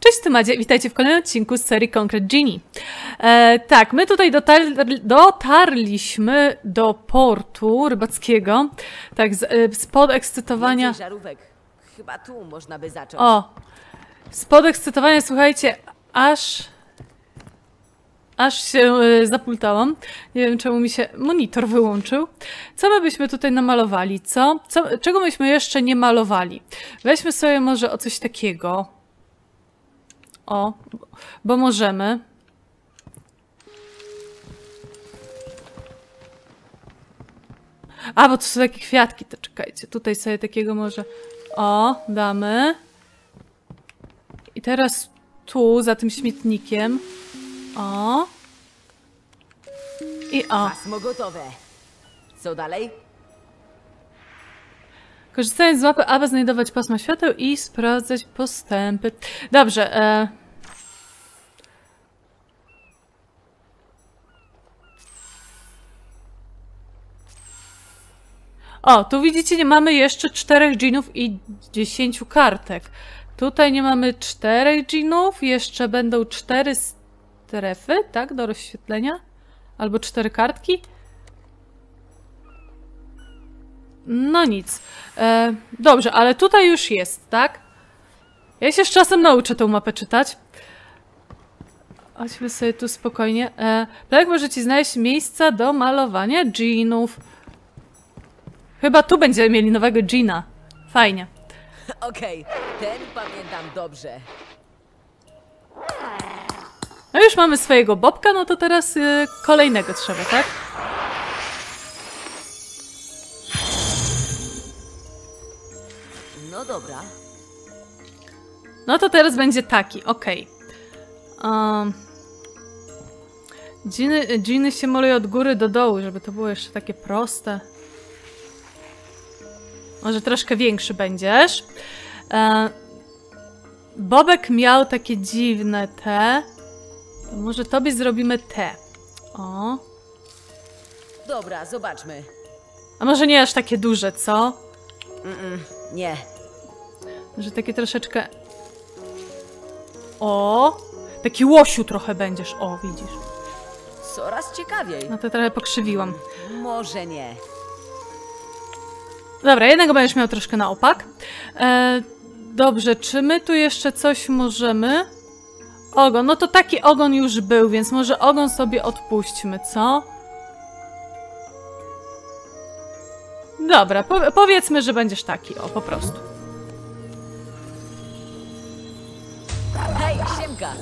Cześć, Tymadzie, witajcie w kolejnym odcinku z serii Concrete Genie. Tak, my tutaj dotarliśmy do portu rybackiego. Tak, z podekscytowania... Żarówek. Chyba tu można by zacząć. O! Z podekscytowania, słuchajcie, aż się zapultałam. Nie wiem, czemu mi się monitor wyłączył. Co my byśmy tutaj namalowali, co? Czego myśmy jeszcze nie malowali? Weźmy sobie może o coś takiego. O, bo możemy. A, bo to są takie kwiatki, to czekajcie. Tutaj sobie takiego może... O, damy. I teraz tu, za tym śmietnikiem. O. I o. Pasmo gotowe. Co dalej? Korzystając z mapy, aby znajdować pasma świateł i sprawdzać postępy. Dobrze. O, tu widzicie, nie mamy jeszcze 4 dżinów i 10 kartek. Tutaj nie mamy 4 dżinów, jeszcze będą 4 strefy, tak, do rozświetlenia. Albo 4 kartki. No nic. Dobrze, ale tutaj już jest, tak? Ja się z czasem nauczę tą mapę czytać. Chodźmy sobie tu spokojnie. Jak możecie znaleźć miejsca do malowania dżinów? Chyba tu będziemy mieli nowego dżina. Fajnie. Okej, ten pamiętam dobrze. No już mamy swojego Bobka, no to teraz kolejnego trzeba, tak? No dobra. No to teraz będzie taki, okej. Dżiny się malują od góry do dołu, żeby to było jeszcze takie proste. Może troszkę większy będziesz. Bobek miał takie dziwne te. To może tobie zrobimy te. O. Dobra, zobaczmy. A może nie aż takie duże, co? Nie. Że takie troszeczkę... O! Taki łosiu trochę będziesz. O, widzisz. Coraz ciekawiej. No to trochę pokrzywiłam. Może nie. Dobra, jednego będziesz miał troszkę na opak. Dobrze, czy my tu jeszcze coś możemy? Ogon, no to taki ogon już był, więc może ogon sobie odpuśćmy, co? Dobra, powiedzmy, że będziesz taki, o, po prostu. Hej, Siemka!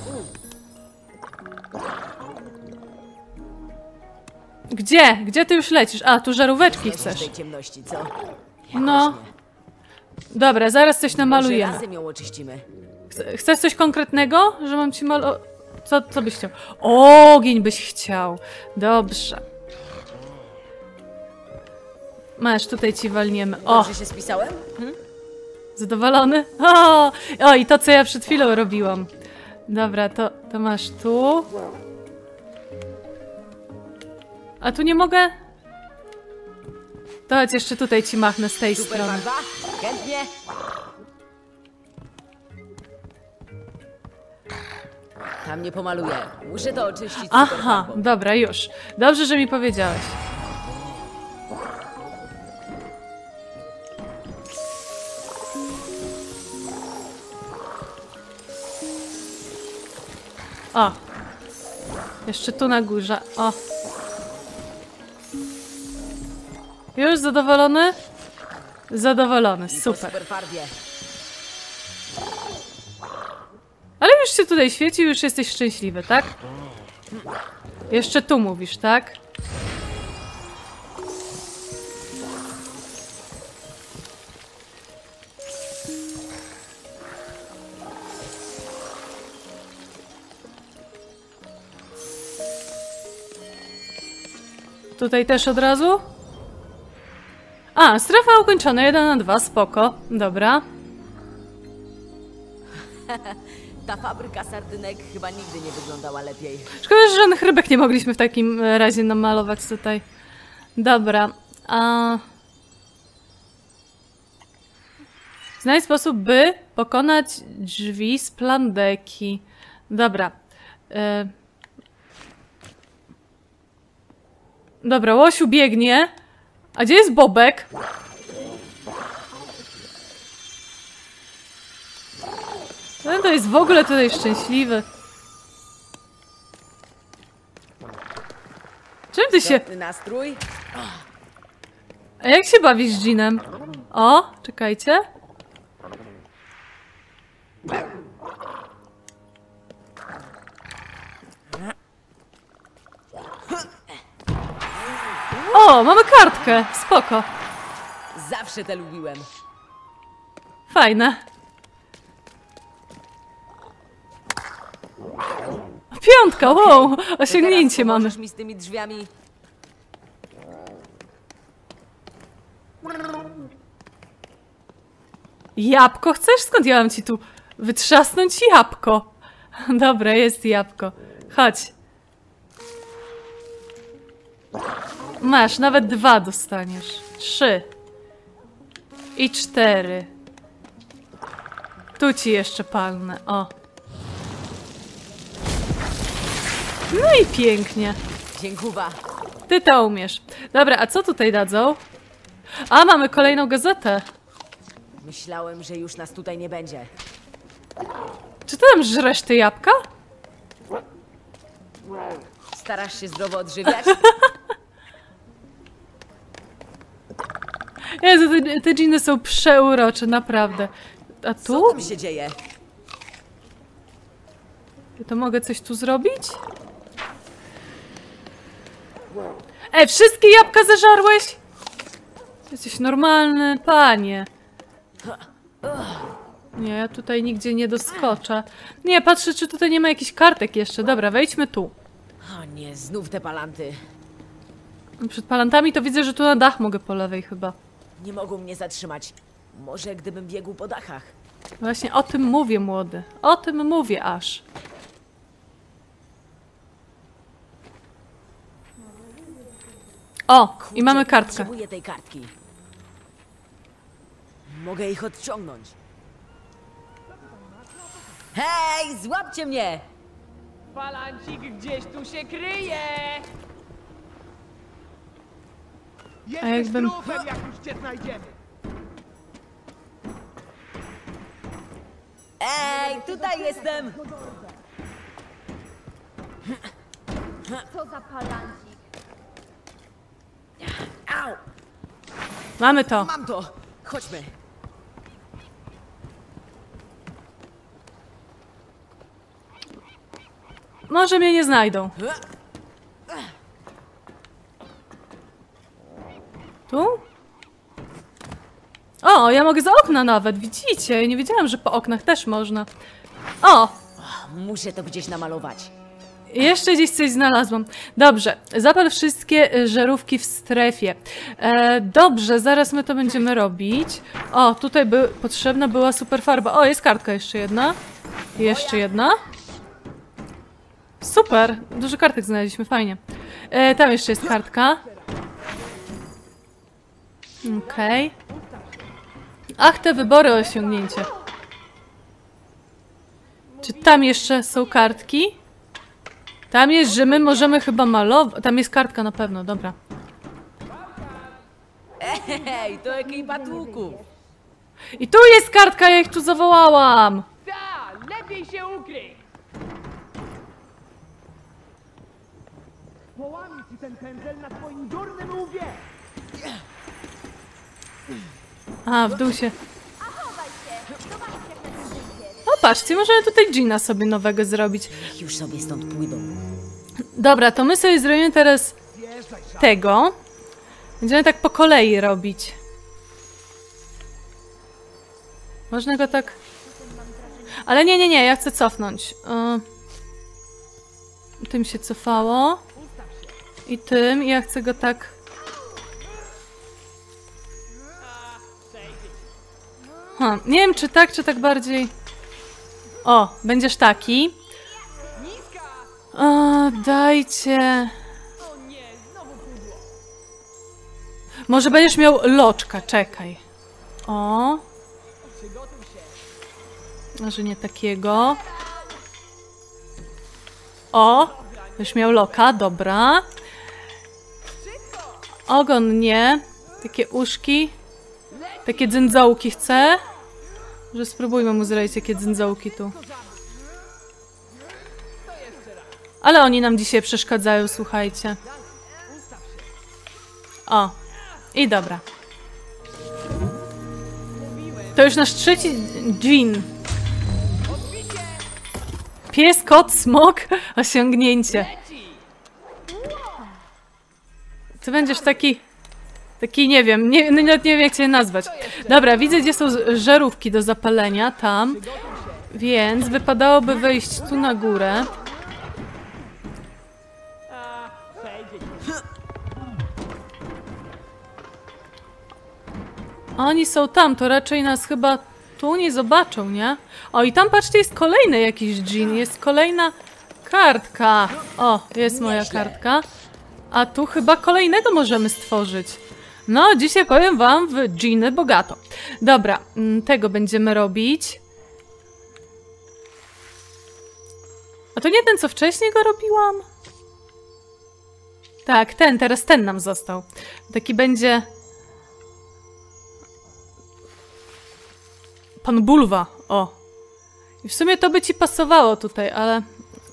Gdzie? Gdzie ty już lecisz? A, tu żaróweczki Chcesz chcesz. tej ciemności, co? No. Dobra, zaraz coś Może namalujemy. razem ją oczyścimy. Chcesz coś konkretnego? Że mam ci Co byś chciał? Ogień byś chciał. Dobrze. Masz, tutaj ci walniemy. O! Dobrze się spisałem? Zadowolony? O, i to, co ja przed chwilą robiłam. Dobra, to masz tu. A tu nie mogę? To chodź, jeszcze tutaj ci machnę z tej Super strony. barwa? Chętnie? Tam nie pomaluję. Muszę to oczyścić super Aha, farbą. dobra, już. Dobrze, że mi powiedziałeś. O! Jeszcze tu na górze. O! Już zadowolony? Zadowolony, Po super. super farbie. Ale już się tutaj świeci, już jesteś szczęśliwy, tak? Jeszcze tu mówisz, tak? Tutaj też od razu? A, strefa ukończona, 1 na 2, spoko. Dobra. Ta fabryka sardynek chyba nigdy nie wyglądała lepiej. Szkoda, że żadnych rybek nie mogliśmy w takim razie namalować tutaj. Dobra. Znajdź sposób, by pokonać drzwi z plandeki. Dobra. Dobra, Łosiu biegnie. A gdzie jest Bobek? Ten to jest w ogóle tutaj szczęśliwy. Czym ty się... Dobry nastrój? A jak się bawisz z Jeanem? O, czekajcie. O, mamy kartkę. Spoko. Zawsze te lubiłem. Fajne. Piątka, wow. Osiągnięcie Teraz mamy. pomożesz mi z tymi drzwiami? Jabłko chcesz? Skąd ja mam ci tu wytrzasnąć jabłko? Dobra, jest jabłko. Chodź. Masz, nawet 2 dostaniesz. 3. I 4. Tu ci jeszcze palnę, o. No i pięknie. Dziękuwa. Ty to umiesz. Dobra, a co tutaj dadzą? A, mamy kolejną gazetę. Myślałem, że już nas tutaj nie będzie. Czy ty tam żresz te jabłka? Starasz się zdrowo odżywiać? Jezu, te dżiny są przeurocze, naprawdę. A Co tu? tam się dzieje? To mogę coś tu zrobić? Wszystkie jabłka zeżarłeś? Jesteś normalny, panie. Nie, ja tutaj nigdzie nie doskoczę. Nie, patrzę, czy tutaj nie ma jakichś kartek jeszcze. Dobra, wejdźmy tu. O nie, znów te palanty. Przed palantami to widzę, że tu na dach mogę po lewej chyba. Nie mogą mnie zatrzymać. Może gdybym biegł po dachach. Właśnie o tym mówię, młody. O tym mówię aż. O, i mamy Kurczę, kartkę. Potrzebuję tej kartki. Mogę ich odciągnąć. Hej, złapcie mnie! Palancik gdzieś tu się kryje! A Jesteś jakbym... trupem, jak już cię znajdziemy! Ej, tutaj jestem! Co za palancik. Au! Mamy to. Mam to! Chodźmy. Może mnie nie znajdą. Tu? O, ja mogę za okna nawet, widzicie? Nie wiedziałam, że po oknach też można. O! Muszę to gdzieś namalować. Jeszcze gdzieś coś znalazłam. Dobrze, zapal wszystkie żarówki w strefie. Dobrze, zaraz my to będziemy robić. O, tutaj potrzebna była super farba. O, jest kartka jeszcze jedna. Jeszcze jedna. Super, dużo kartek znaleźliśmy, fajnie. Tam jeszcze jest kartka. Okej. Ach, te wybory osiągnięcie. Czy tam jeszcze są kartki? Tam jest, że my możemy chyba malować. Tam jest kartka na pewno, dobra. Hej, to ekipa tłuków. I tu jest kartka, ja ich tu zawołałam! Ta, lepiej się ukryj! Połamie ci ten pędzel na twoim durnym łbie! A, w dół się... Chowaj się! Zobaczcie, jak na tym wyjdzie. O, patrzcie, możemy tutaj Gina sobie nowego zrobić. Już sobie stąd pójdą. Dobra, to my sobie zrobimy teraz tego. Będziemy tak po kolei robić. Można go tak... Ale nie, ja chcę cofnąć. Tym się cofało. I tym, i ja chcę go tak... Nie wiem, czy tak bardziej... O, będziesz taki. O, dajcie... O nie, znowu pudło! Może będziesz miał loczka, czekaj. O. Może nie takiego. O! Już miał loka, dobra. Ogon nie. Takie uszki. Takie dzędzołki chcę. Może spróbujmy mu zrobić takie dzędzołki tu. Ale oni nam dzisiaj przeszkadzają, słuchajcie. O. I dobra. To już nasz trzeci dżin. Pies, kot, smok. Osiągnięcie. Ty będziesz taki... Taki, nie wiem, nawet nie wiem jak cię nazwać. Dobra, widzę gdzie są żarówki do zapalenia, tam. Więc wypadałoby wejść tu na górę. Oni są tam, to raczej nas chyba tu nie zobaczą, nie? O, i tam patrzcie, jest kolejny jakiś dżin, jest kolejna kartka. O, jest moja kartka. A tu chyba kolejnego możemy stworzyć. No, dzisiaj powiem wam w dżiny bogato. Dobra, tego będziemy robić. A to nie ten, co wcześniej go robiłam? Tak, teraz ten nam został. Taki będzie... Pan Bulwa, o. I w sumie to by ci pasowało tutaj, ale...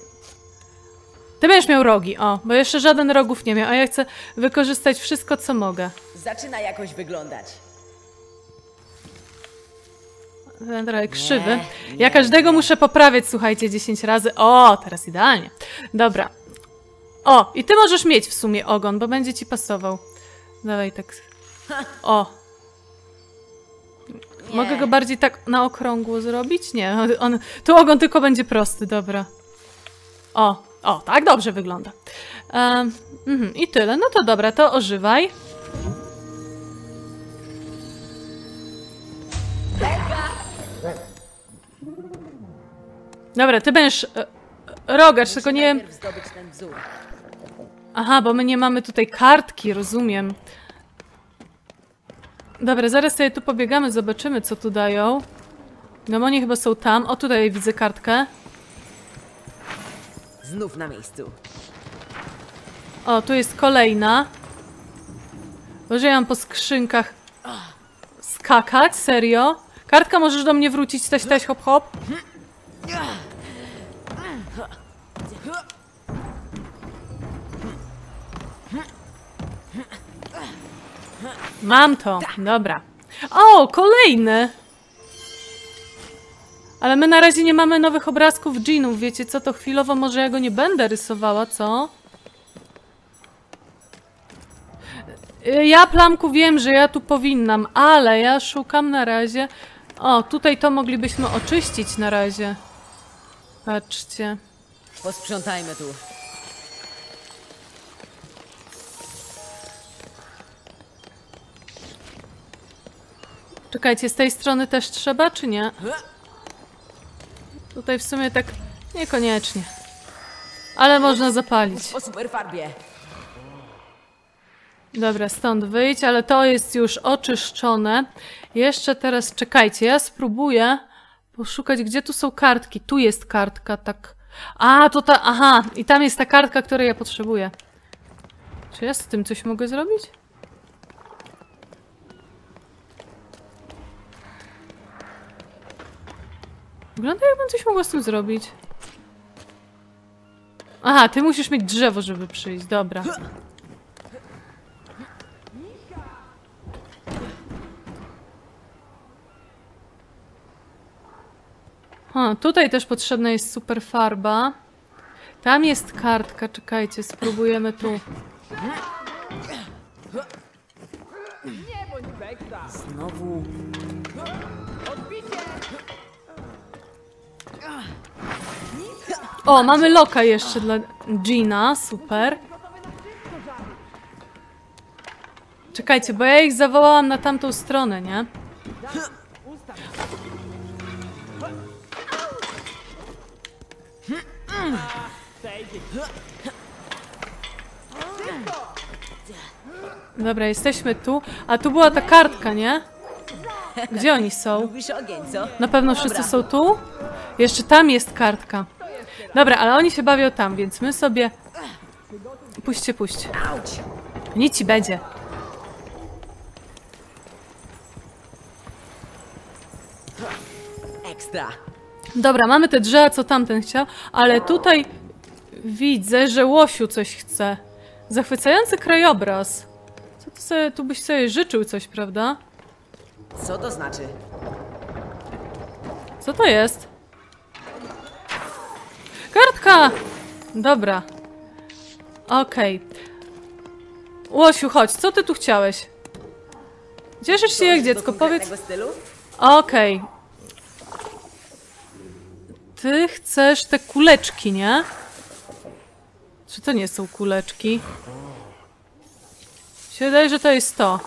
Ty będziesz miał rogi, o, bo jeszcze żaden rogów nie miał, a ja chcę wykorzystać wszystko, co mogę. Zaczyna jakoś wyglądać. Ten trochę krzywy. Ja każdego muszę poprawiać, słuchajcie, 10 razy. O, teraz idealnie. Dobra. O, i ty możesz mieć w sumie ogon, bo będzie ci pasował. Dawaj tak. O. Mogę go bardziej tak na okrągło zrobić? Nie, tu ogon tylko będzie prosty, dobra. O, tak dobrze wygląda. I tyle, no to dobra, to ożywaj. Dobra, ty będziesz rogacz, tylko nie... Najpierw zdobyć ten wzór. Aha, bo my nie mamy tutaj kartki, rozumiem. Dobra, zaraz sobie tu pobiegamy, zobaczymy co tu dają. Gamoni chyba są tam. O, tutaj widzę kartkę. Znów na miejscu. O, tu jest kolejna. Boże, ja mam po skrzynkach skakać, serio? Kartka, możesz do mnie wrócić, taś, hop, hop. Mam to, dobra. O, kolejny! Ale my na razie nie mamy nowych obrazków dżinów, wiecie co? To chwilowo może ja go nie będę rysowała, co? Ja, Plamku, wiem, że ja tu powinnam, ale ja szukam na razie... O, tutaj to moglibyśmy oczyścić na razie. Patrzcie. Posprzątajmy tu. Czekajcie, z tej strony też trzeba, czy nie? Tutaj w sumie tak niekoniecznie. Ale można zapalić. Po super farbie. Dobra, stąd wyjść, ale to jest już oczyszczone. Jeszcze teraz, czekajcie, ja spróbuję poszukać, gdzie tu są kartki. Tu jest kartka, tak. A, to ta, aha, i tam jest ta kartka, której ja potrzebuję. Czy ja z tym coś mogę zrobić? Wygląda, jakbym coś mogła z tym zrobić. Aha, ty musisz mieć drzewo, żeby przyjść, dobra. Tutaj też potrzebna jest super farba. Tam jest kartka, czekajcie, spróbujemy tu. Nie bądź beksa! Znowu. Odbicie! O, mamy loka jeszcze dla Gina, super. Czekajcie, bo ja ich zawołałam na tamtą stronę, nie? Dobra, jesteśmy tu. A tu była ta kartka, nie? Gdzie oni są? Lubisz ogień, co? Na pewno wszyscy są tu? Jeszcze tam jest kartka. Dobra, ale oni się bawią tam, więc my sobie... Puśćcie. Auć! Nic ci będzie. Ekstra. Dobra, mamy te drzewa, co tamten chciał, ale tutaj widzę, że Łosiu coś chce. Zachwycający krajobraz. Co ty sobie, tu byś sobie życzył coś, prawda? Co to znaczy? Co to jest? Kartka! Dobra. Okej. Łosiu, chodź, co ty tu chciałeś? Cieszysz się jak dziecko, powiedz... Stylu? Okej. Ty chcesz te kuleczki, nie? Czy to nie są kuleczki? Mi się wydaje, że to jest to.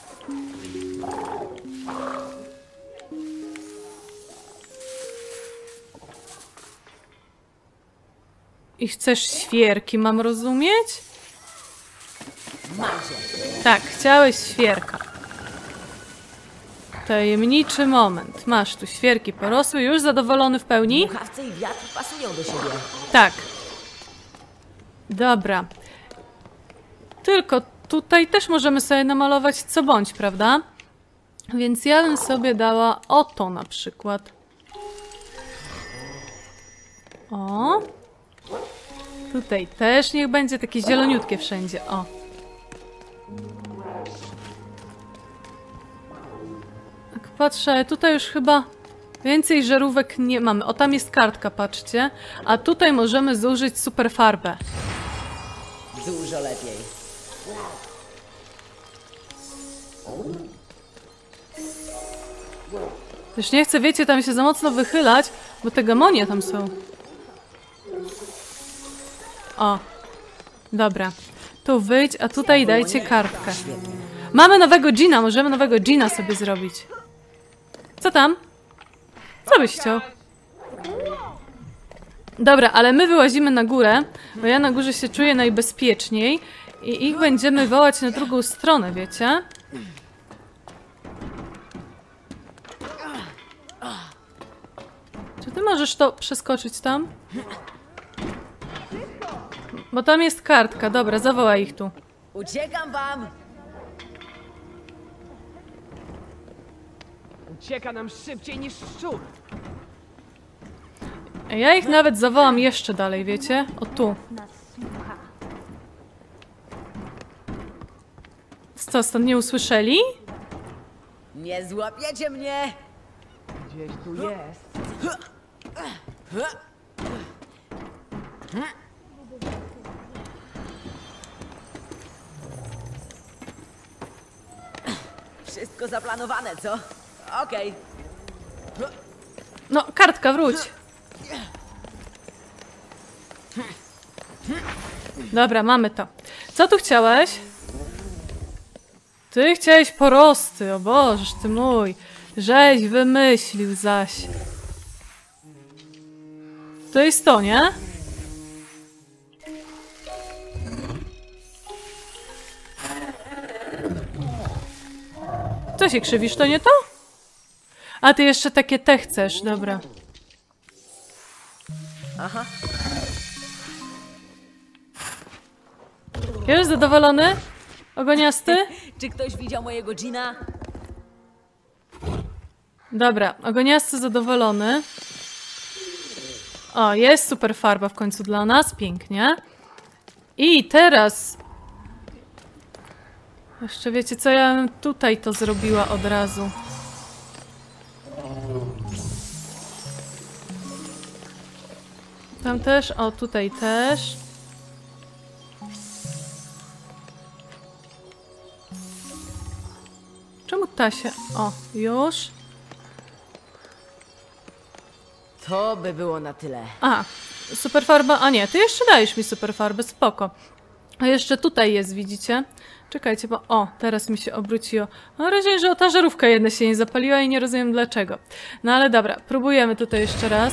I chcesz świerki, mam rozumieć? Macie. Tak, chciałeś świerka. Tajemniczy moment. Masz tu świerki porosły, już zadowolony w pełni? Dmuchawce i wiatr pasują do siebie. Tak. Dobra. Tylko tutaj też możemy sobie namalować co bądź, prawda? Więc ja bym sobie dała o to na przykład. O. Tutaj też niech będzie takie zieloniutkie wszędzie. O. Tak patrzę, ale tutaj już chyba więcej żarówek nie mamy. O, tam jest kartka, patrzcie. A tutaj możemy zużyć super farbę. Dużo lepiej. Już nie chcę, wiecie, tam się za mocno wychylać, bo te gamonie tam są. O. Dobra. Tu wyjdź, a tutaj dajcie kartkę. Mamy nowego dżina, możemy nowego dżina sobie zrobić. Co tam? Co byś chciał? Dobra, ale my wyłazimy na górę, bo ja na górze się czuję najbezpieczniej i ich będziemy wołać na drugą stronę, wiecie? Czy ty możesz to przeskoczyć tam? Bo tam jest kartka, dobra, zawołaj ich tu. Uciekam wam! Ucieka nam szybciej niż szczur. Ja ich nawet zawołam jeszcze dalej, wiecie? O tu. Nas słucha. Co, stąd nie usłyszeli? Nie złapiecie mnie! Gdzieś tu jest. Wszystko zaplanowane, co? Okej. No, kartka, wróć. Dobra, mamy to. Co tu chciałeś? Ty chciałeś porosty, o Boże, ty mój. Żeś wymyślił zaś. To jest to, nie? Co się krzywisz, to nie to? A ty jeszcze takie te chcesz, dobra. Aha. Już zadowolony? Ogoniasty? Czy ktoś widział mojego dżina? Dobra, ogoniasty zadowolony. O, jest super farba w końcu dla nas, pięknie. I teraz... Jeszcze wiecie co, ja bym tutaj to zrobiła od razu. Tam też, o tutaj też. Czemu ta się... O, już. To by było na tyle. A, super farba... A nie, ty jeszcze dajesz mi super farbę, spoko. A jeszcze tutaj jest, widzicie? Czekajcie, bo... O, teraz mi się obróciło. Mam wrażenie, że o ta żarówka jedna się nie zapaliła i nie rozumiem dlaczego. No ale dobra, próbujemy tutaj jeszcze raz.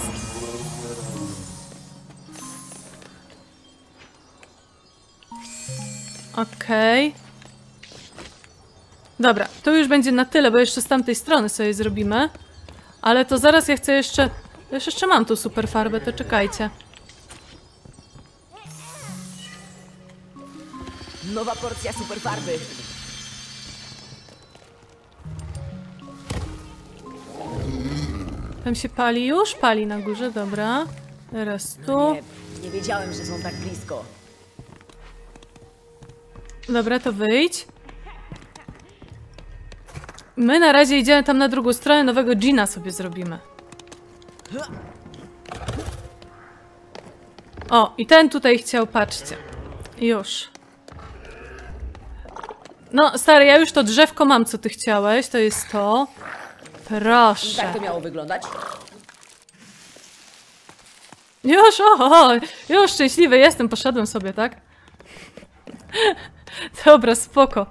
Okej. Dobra, to już będzie na tyle, bo jeszcze z tamtej strony sobie zrobimy. Ale to zaraz ja chcę jeszcze... Jeszcze mam tu super farbę, to czekajcie. Nowa porcja super farby. Tam się pali już? Pali na górze, dobra. Teraz tu. Nie wiedziałem, że są tak blisko. Dobra, to wyjdź. My na razie idziemy tam na drugą stronę, nowego dżina sobie zrobimy. O, i ten tutaj chciał, patrzcie. Już. No, stary, ja już to drzewko mam, co ty chciałeś, to jest to. Proszę. Tak to miało wyglądać? Już, już szczęśliwy jestem, poszedłem sobie, tak? Dobra, spoko.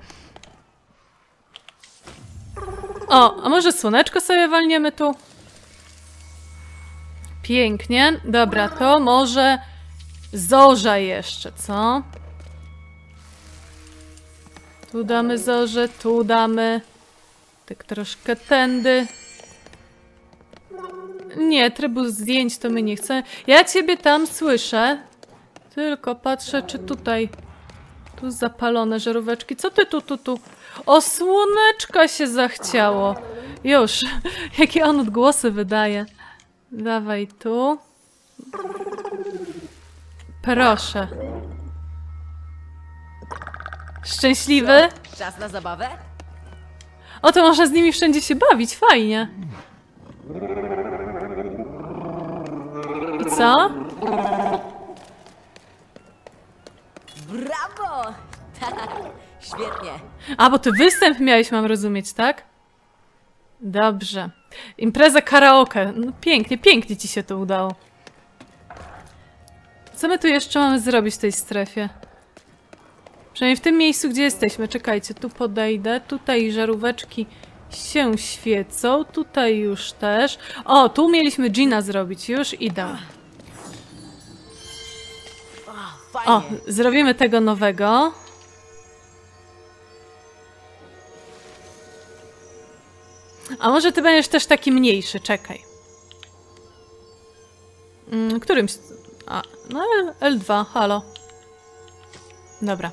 O, a może słoneczko sobie walniemy tu? Pięknie. Dobra, to może zorza jeszcze, co? Tu damy zorzę, tu damy. Tak troszkę tędy. Nie, trybu zdjęć to my nie chcemy. Ja ciebie tam słyszę. Tylko patrzę, czy tutaj... Tu zapalone żaróweczki. Co ty tu? O, słoneczka się zachciało. Już. Jakie on odgłosy wydaje. Dawaj tu. Proszę. Szczęśliwy? Czas na zabawę? O, to można z nimi wszędzie się bawić. Fajnie. I co? Brawo! Tak, świetnie. A, bo ty występ miałeś, mam rozumieć, tak? Dobrze. Impreza karaoke. No pięknie, pięknie ci się to udało. Co my tu jeszcze mamy zrobić w tej strefie? Przynajmniej w tym miejscu, gdzie jesteśmy. Czekajcie, tu podejdę. Tutaj żaróweczki się świecą. Tutaj już też. O, tu mieliśmy dżina zrobić. Już idę. Fajnie. O, zrobimy tego nowego. A może ty będziesz też taki mniejszy, czekaj. Którymś... A, no L2, halo. Dobra.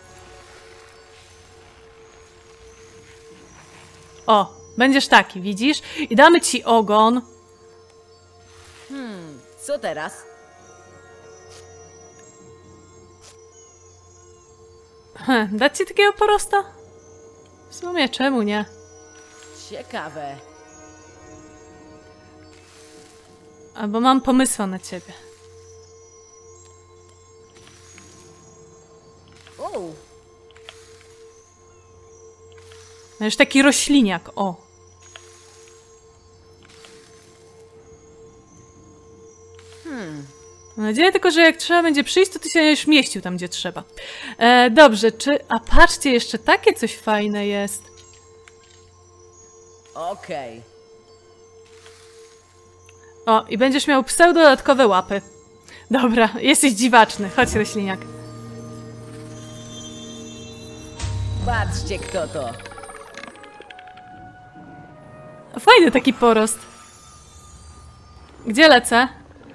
O, będziesz taki, widzisz? I damy ci ogon. Co teraz? Dać ci takiego porosta? W sumie, czemu nie? Ciekawe. Albo mam pomysła na ciebie. O, Będziesz taki rośliniak, o. Mam nadzieję tylko, że jak trzeba będzie przyjść, to ty się już mieścił tam, gdzie trzeba. Dobrze, A patrzcie, jeszcze takie coś fajne jest. okej. O, i będziesz miał dodatkowe łapy. Dobra, jesteś dziwaczny. Chodź, rośliniak. Patrzcie, kto to. Fajny taki porost. Gdzie lecę?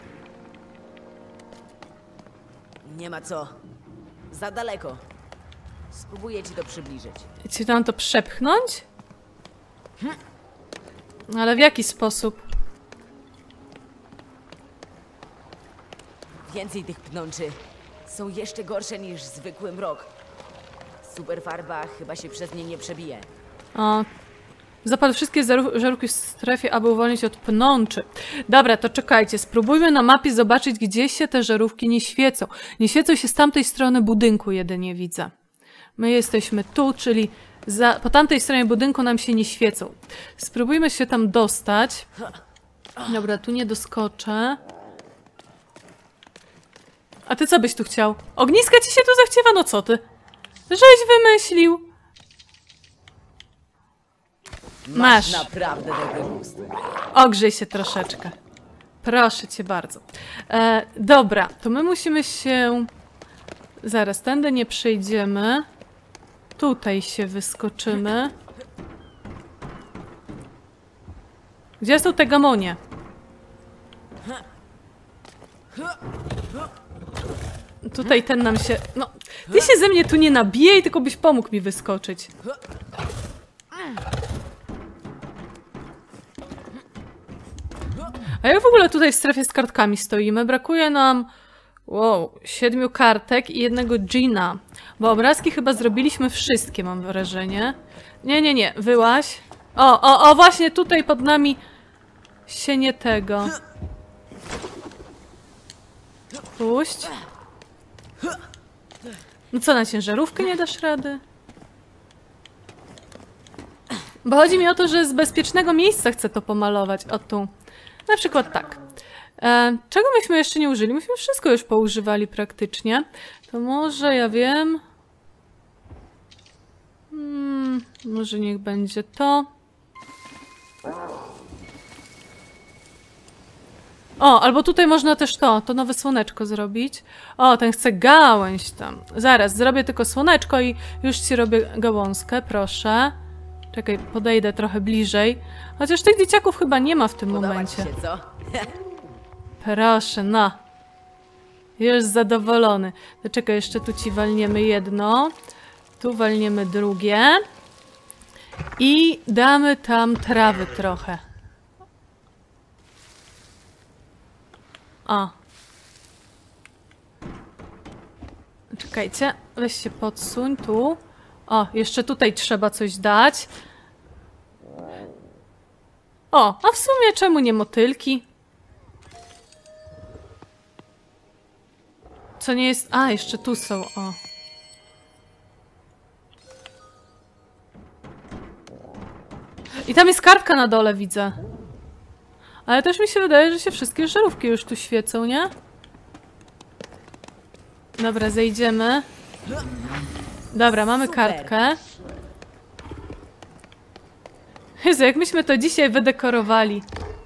Nie ma co. Za daleko. Spróbuję ci to przybliżyć. Ci tam to przepchnąć? Ale w jaki sposób? Więcej tych pnączy. Są jeszcze gorsze niż zwykły mrok. Superfarba chyba się przez nie nie przebije. O. Zapal wszystkie żarówki w strefie, aby uwolnić od pnączy. Dobra, to czekajcie. Spróbujmy na mapie zobaczyć, gdzie się te żarówki nie świecą. Nie świecą się z tamtej strony budynku, jedynie widzę. My jesteśmy tu, czyli po tamtej stronie budynku nam się nie świecą. Spróbujmy się tam dostać. Dobra, tu nie doskoczę. A ty co byś tu chciał? Ogniska ci się tu zachciewa? No co ty? Żeś wymyślił. Masz. Naprawdę dobry gust. Ogrzej się troszeczkę. Proszę cię bardzo. Dobra, to my musimy się... Zaraz, tędy nie przejdziemy. Tutaj się wyskoczymy. Gdzie są te gamonie? Tutaj ten nam się... No, ty się ze mnie tu nie nabijaj, tylko byś pomógł mi wyskoczyć. A jak w ogóle tutaj w strefie z kartkami stoimy? Brakuje nam... Wow, 7 kartek i jednego dżina. Bo obrazki chyba zrobiliśmy wszystkie, mam wrażenie. Nie, wyłaź. O, właśnie tutaj pod nami się nie tego. Puść. No co, na ciężarówkę nie dasz rady? Bo chodzi mi o to, że z bezpiecznego miejsca chcę to pomalować. O tu. Na przykład tak. Czego myśmy jeszcze nie użyli? Myśmy wszystko już poużywali praktycznie. To może, ja wiem... może niech będzie to. O, albo tutaj można też to nowe słoneczko zrobić. O, ten chce gałęź tam. Zaraz, zrobię tylko słoneczko i już ci robię gałązkę, proszę. Czekaj, podejdę trochę bliżej. Chociaż tych dzieciaków chyba nie ma w tym momencie. Się, co? Proszę, no. Już zadowolony. To czekaj, jeszcze tu ci walniemy jedno. Tu walniemy drugie. I damy tam trawy trochę. O. Czekajcie, weź się podsuń tu. O, jeszcze tutaj trzeba coś dać. O, a w sumie czemu nie motylki? Co nie jest... A, jeszcze tu są, o. I tam jest kartka na dole, widzę. Ale też mi się wydaje, że się wszystkie żarówki już tu świecą, nie? Dobra, zejdziemy. Dobra, mamy kartkę. Jezu, jak myśmy to dzisiaj wydekorowali.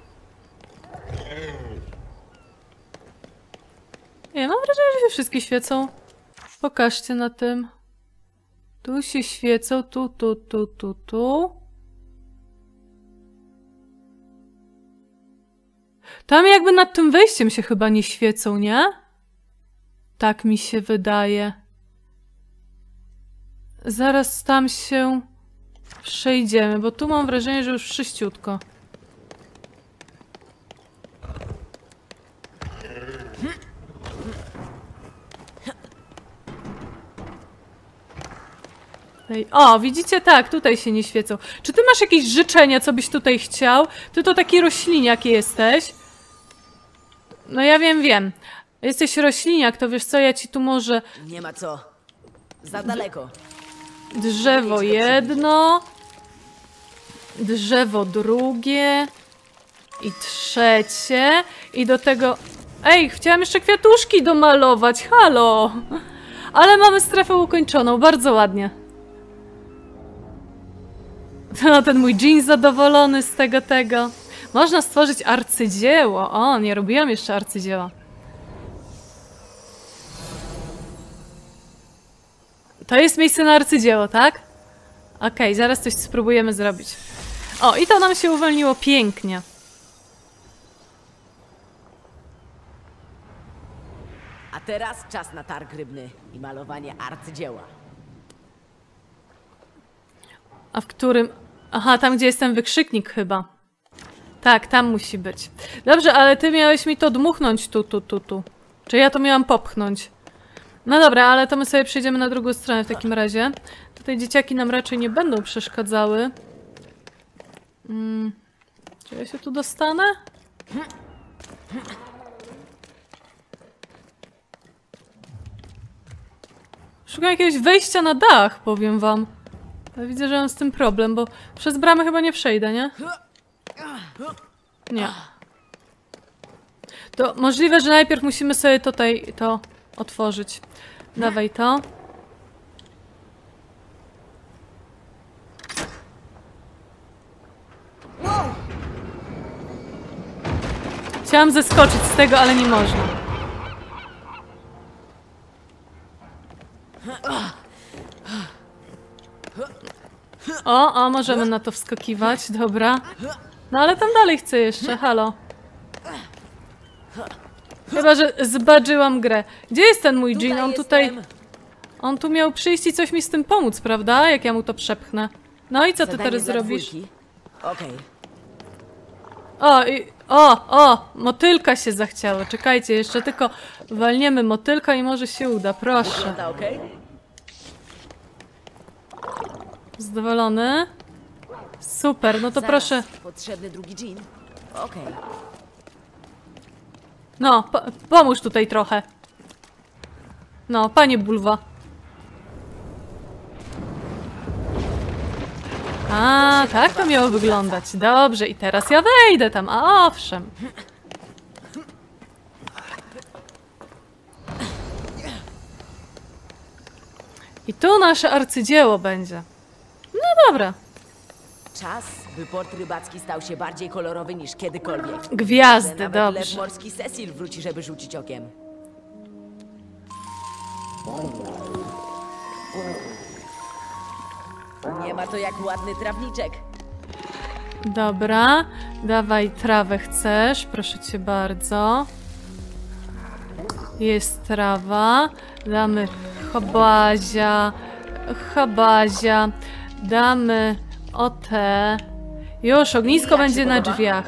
Nie, mam wrażenie, że się wszystkie świecą. Pokażcie na tym. Tu się świecą, tu. Tam jakby nad tym wejściem się chyba nie świecą, nie? Tak mi się wydaje. Zaraz tam się przejdziemy, bo tu mam wrażenie, że już wszyściutko. O, widzicie? Tak, tutaj się nie świecą. Czy ty masz jakieś życzenia, co byś tutaj chciał? Ty to taki rośliniak jesteś. No ja wiem. Jesteś rośliniak, to wiesz co, ja ci tu może... Nie ma co. Za daleko. Drzewo jedno. Drzewo drugie. I trzecie. I do tego... Ej, chciałam jeszcze kwiatuszki domalować, halo! Ale mamy strefę ukończoną, bardzo ładnie. No, ten mój jeans zadowolony z tego. Można stworzyć arcydzieło. O, nie robiłam jeszcze arcydzieła. To jest miejsce na arcydzieło, tak? Okej, zaraz coś spróbujemy zrobić. O, i to nam się uwolniło pięknie. A teraz czas na targ rybny i malowanie arcydzieła. A w którym... Aha, tam gdzie jest ten wykrzyknik chyba. Tak, tam musi być. Dobrze, ale ty miałeś mi to dmuchnąć tu. Czy ja to miałam popchnąć? No dobra, ale to my sobie przejdziemy na drugą stronę w takim razie. Tutaj dzieciaki nam raczej nie będą przeszkadzały. Czy ja się tu dostanę? Szukam jakiegoś wejścia na dach, powiem wam. Ja widzę, że mam z tym problem, bo przez bramę chyba nie przejdę, nie? Nie. To możliwe, że najpierw musimy sobie tutaj to otworzyć. Dawaj to. Chciałam zeskoczyć z tego, ale nie można. O, możemy na to wskakiwać, dobra. No ale tam dalej chcę jeszcze, halo. Chyba, że zbadżyłam grę. Gdzie jest ten mój dżin? On tutaj... jestem. On tu miał przyjść i coś mi z tym pomóc, prawda? Jak ja mu to przepchnę. No i co ty Zadanie teraz dla zrobisz? dwójki. Okej. O, motylka się zachciało. Czekajcie, jeszcze tylko walniemy motylka i może się uda, proszę. Wygląda okej? Zadowolony? Super, no to Zaraz. proszę. Potrzebny drugi dżin. Okej. No, pomóż tutaj trochę. No, panie Bulwa. A, tak to miało wyglądać. Dobrze, i teraz ja wejdę tam, a owszem. I tu nasze arcydzieło będzie. No dobra. Czas, by port rybacki stał się bardziej kolorowy niż kiedykolwiek. Gwiazdy, Że nawet lew dobrze. morski Cecil wróci, żeby rzucić okiem. Nie ma to jak ładny trawniczek. Dobra, dawaj trawę chcesz, proszę cię bardzo. Jest trawa, damy habazia, damy te. Już, ognisko Jak będzie się na podoba? drzwiach.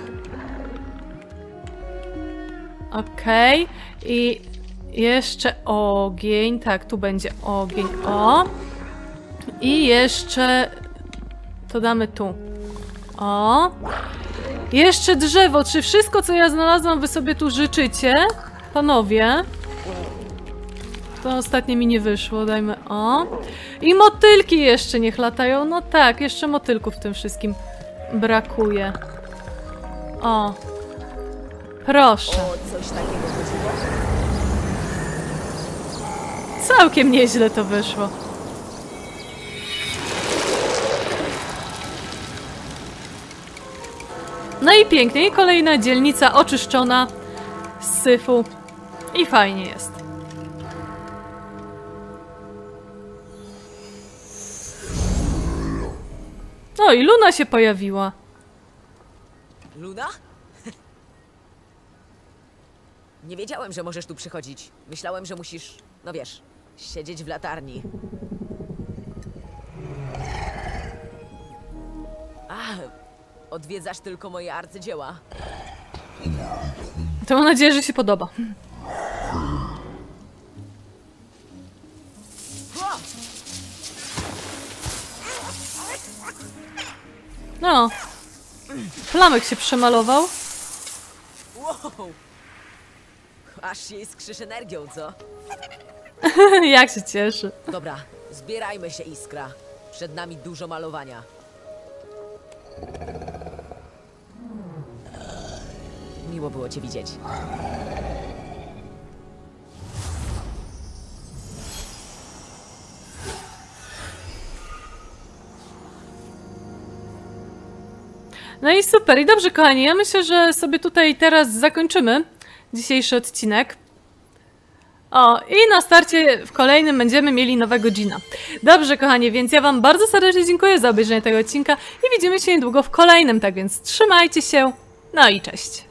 Okej, i jeszcze ogień, tak, tu będzie ogień, o. I jeszcze to damy tu. O! Jeszcze drzewo. Czy wszystko, co ja znalazłam, wy sobie tu życzycie? Panowie. To ostatnie mi nie wyszło. Dajmy o. I motylki jeszcze niech latają. No tak, jeszcze motylków w tym wszystkim brakuje. O. Proszę. O, coś takiego chodziło? Całkiem nieźle to wyszło. No i pięknie, i kolejna dzielnica oczyszczona z syfu i fajnie jest. No i Luna się pojawiła. Luna? Nie wiedziałem, że możesz tu przychodzić. Myślałem, że musisz, no wiesz, siedzieć w latarni. Odwiedzasz tylko moje arcydzieła. To mam nadzieję, że się podoba. No. Flamek się przemalował. Wow! Aż jej skrzysz energią, co? Jak się cieszy. Dobra, zbierajmy się, Iskra. Przed nami dużo malowania. Miło było cię widzieć. No i super, i dobrze kochani, ja myślę, że sobie tutaj teraz zakończymy dzisiejszy odcinek. O, i na starcie w kolejnym będziemy mieli nowego dżina. Dobrze kochani, więc ja wam bardzo serdecznie dziękuję za obejrzenie tego odcinka i widzimy się niedługo w kolejnym, tak więc trzymajcie się, no i cześć.